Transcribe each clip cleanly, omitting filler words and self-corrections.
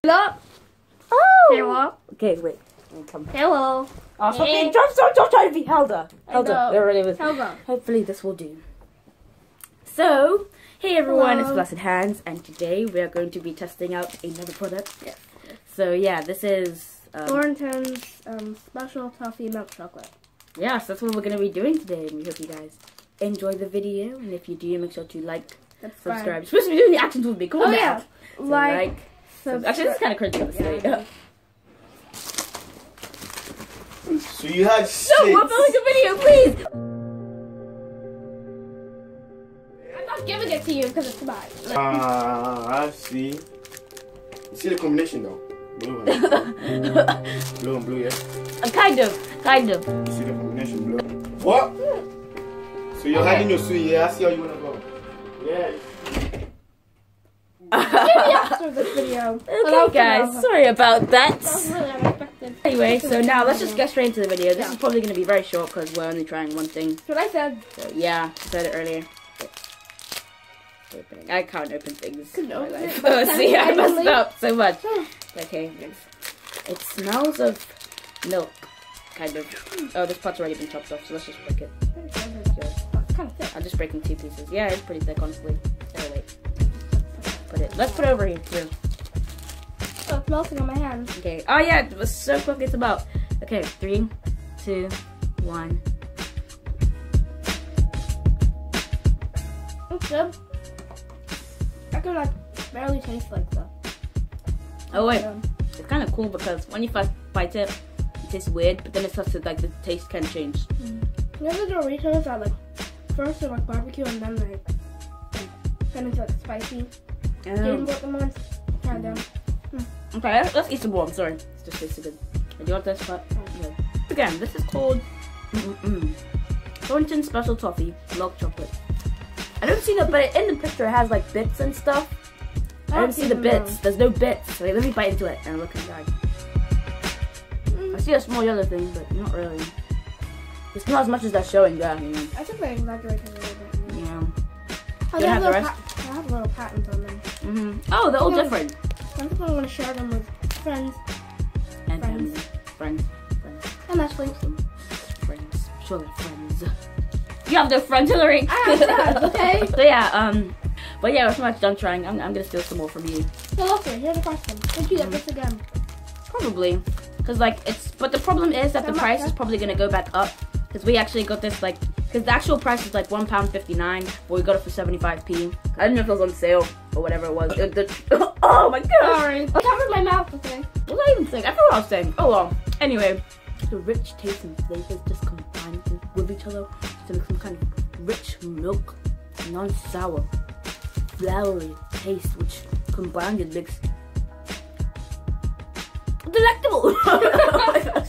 Look. Oh! Hello. Okay, wait. Come. Hello. Oh, stop trying to be Helda. Helda. There really was. Helga. Hopefully this will do. So, hey everyone, Hello. it's Blessed Hands, and today we are going to be testing out another product. Yes. So yeah, this is Thornton's special toffee milk chocolate. Yeah, so that's what we're going to be doing today, and we hope you guys enjoy the video. And if you do, make sure to like, subscribe. You're supposed to be doing the actions with me. Come on now. Yeah. So like subscribe. Actually, this is kind of cringy, honestly. Yeah. So you had shit. No, we're filming a video, please! I'm not giving it to you because it's mine. I see. You see the combination though? Blue and blue, and blue, yeah? Kind of. You see the combination, blue. What? So you're hiding your sweet, yeah? I see how you wanna go. Yeah. Maybe after this video. Okay, guys, sorry about that. That was really unexpected. Anyway, so now let's just get straight into the video. This is probably going to be very short because we're only trying one thing. That's what I said. So yeah, I said it earlier. I can't open things. No. See, I messed up so much. Okay, it smells of milk, kind of. Oh, this part's already been chopped off, so let's just break it. It's kind of thick. I'll just break it in 2 pieces. Yeah, it's pretty thick, honestly. Oh, wait. Let's put it over here, too. Oh, it's melting on my hand. Okay. Oh, yeah, it was so quick it's about. Okay, 3, 2, 1. It's good. I can like barely taste like that. Oh, wait. It's kind of cool because when you first bite it, it tastes weird, but then it starts to, like, the taste can change. You know the Doritos are like, first they're like barbecue and then they kind of like spicy. You didn't put them on? Try them. Okay, let's eat some more. I'm sorry. It just tastes so good. Do you want this part? No. Again, this is called Thornton Special Toffee Milk Chocolate. I don't see the, but in the picture it has like bits and stuff. I don't see the bits. There's no bits. Wait, let me bite into it and look inside. I see a small yellow thing, but not really. It's not as much as they're showing there. You know. I think they exaggerated a little bit. Yeah. Oh, they have the rest? I have a little patent on them. Oh, they're all different. I think I want to share them with friends. And friends. And Lesley. Friends. Sure, they're friends. You have no friends, Hillary. I have friends, okay? So yeah, but yeah, we're pretty much done trying. I'm gonna steal some more from you. So okay, here's the question. Would you get this again? Probably, cause like but the problem is that the price is probably gonna go back up. Cause we actually got this like, cause the actual price is like £1.59, but we got it for 75p. I don't know if it was on sale or whatever it was. Oh my god! Sorry, I covered my mouth. Okay. What was I even saying? I forgot what I was saying. Oh well. Anyway, the rich taste and flavors just combine with each other to make some kind of rich milk, non-sour, floury taste, which combined it makes delectable. Oh my gosh.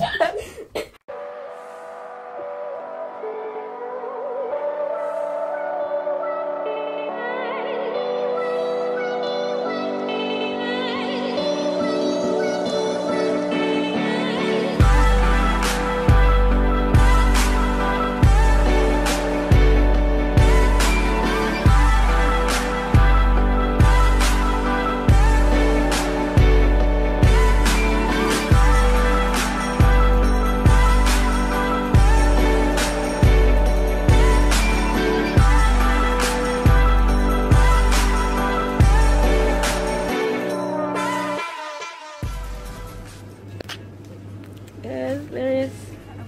Yes, there is.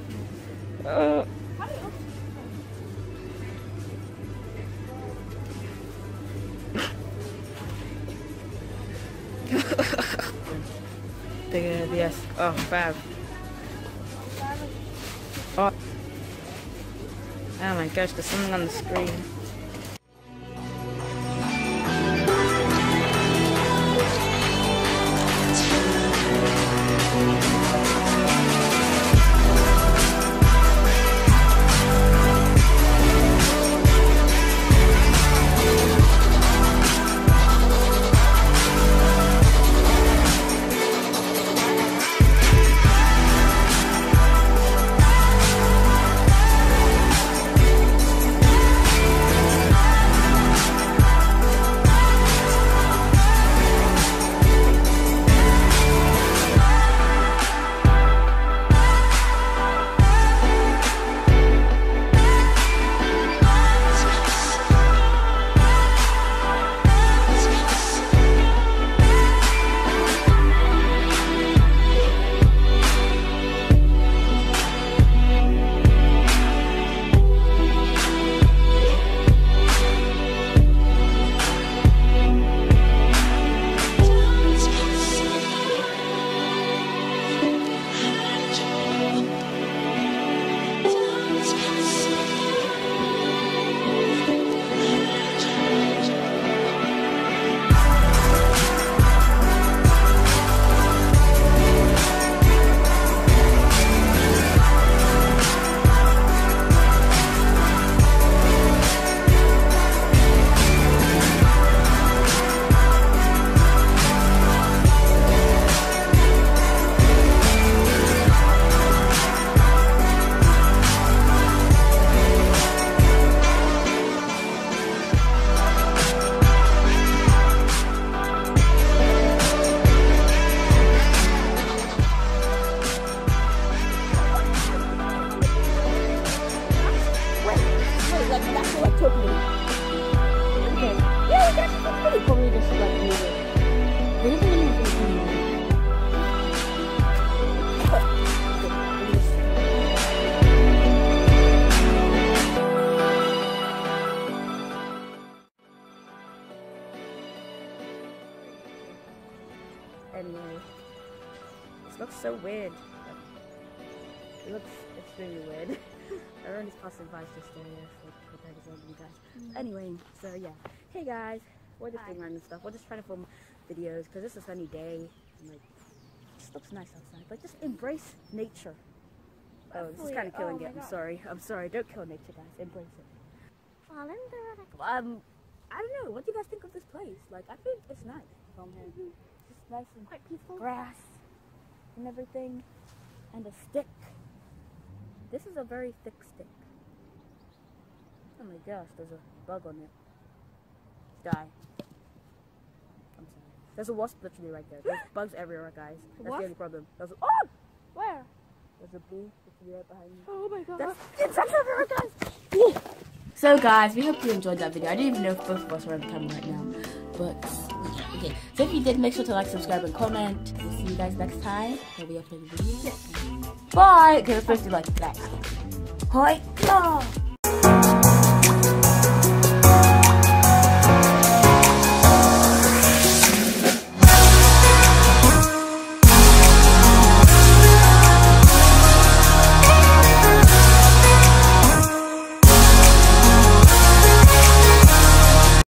Yes. Oh, fab. Oh my gosh, there's something on the screen. totally. Okay. Yeah, that's pretty. Probably just like move it. But you can use it. Anyway, this looks so weird. It looks extremely weird. Everyone's passing by just there, so I deserve you guys. Anyway, so yeah. Hey guys, we're just doing random stuff. We're just trying to film videos because it's a sunny day. And, like, it just looks nice outside. But just embrace nature. Oh, this is kind of killing it. I'm sorry. Don't kill nature, guys. Embrace it. I don't know. What do you guys think of this place? Like, I think it's nice. It's nice and quite peaceful. Grass and everything, and a stick. This is a very thick stick. Oh my gosh, there's a bug on it. Die. I'm sorry. There's a wasp literally right there. There's bugs everywhere, guys. That's the only problem. There's a, oh! Where? There's a bee literally right behind me. Oh my god. There's insects everywhere, guys. So guys, we hope you enjoyed that video. I didn't even know if both of us were on camera right now. But, okay. So if you did, make sure to like, subscribe, and comment. We'll see you guys next time. We'll be uploading videos. Bye! Okay, we're supposed to do like that. Hi!